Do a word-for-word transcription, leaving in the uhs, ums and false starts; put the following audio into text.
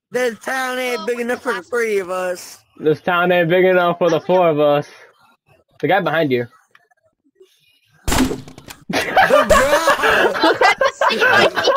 This town ain't big enough for the three of us. This town ain't big enough for the four of us. The guy behind you. The rock! Look at the